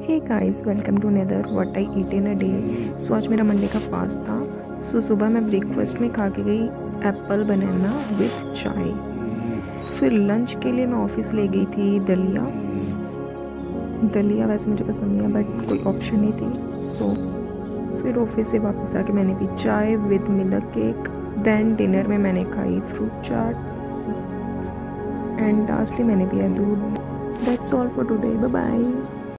Hey guys, welcome to another what I eat in a day. So आज मेरा Monday का fast था। सो सुबह मैं ब्रेकफास्ट में खा के गई एप्पल बनाना विथ चाय। फिर लंच के लिए मैं ऑफिस ले गई थी दलिया वैसे मुझे पसंद नहीं है बट कोई ऑप्शन नहीं थी। सो फिर ऑफिस से वापस आके मैंने पी चाय with milk cake. Then dinner में मैंने खाई फ्रूट चाट एंड लास्टली मैंने पिया दूध। That's all for today. Bye bye.